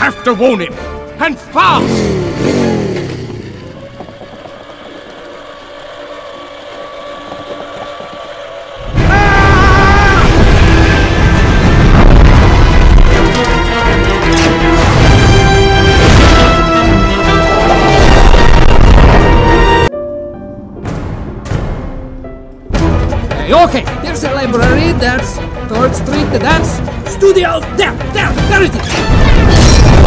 have to warn him, and fast! Okay, there's a library, that's 3rd Street, that's studio, there it is!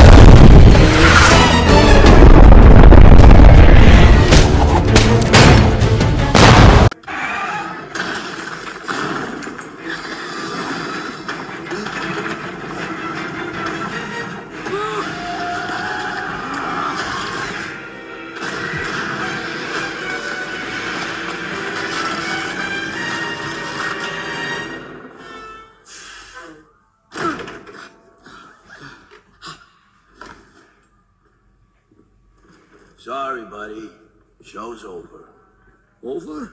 Sorry, buddy. Show's over. Over?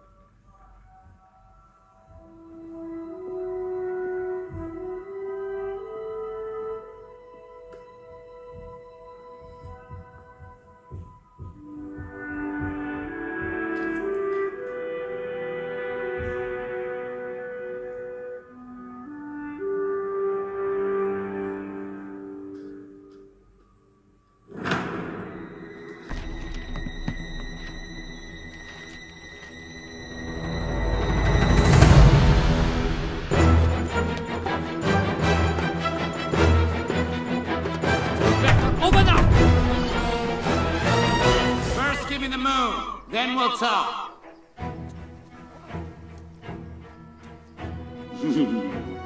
Then we'll talk.